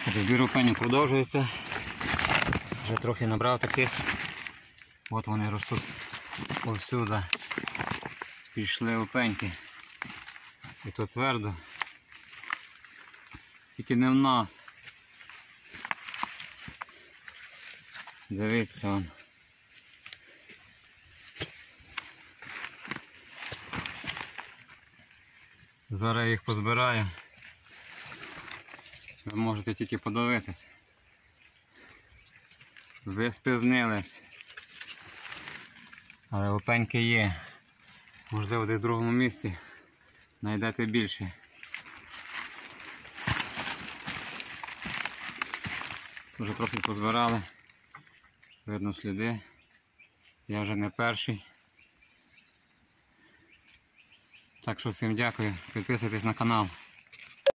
Збір опенів продовжується. Вже трохи набрав таких. От вони ростуть повсюди. Пішли опеньки. І то твердо. Тільки не в нас. Дивіться он. Зараз я їх позбираю. Ви можете тільки подивитись. Ви спізнились. Але опеньки є. Можливо, десь в другому місці знайдете більше. Вже трохи позбирали. Видно сліди. Я вже не перший. Так що всім дякую. Підписуйтесь на канал.